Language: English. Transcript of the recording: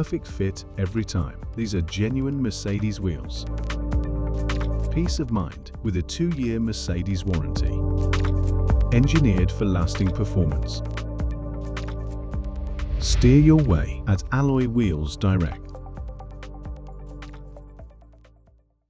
perfect fit every time. These are genuine Mercedes wheels. Peace of mind with a 2-year Mercedes warranty. Engineered for lasting performance. Steer your way at Alloy Wheels Direct.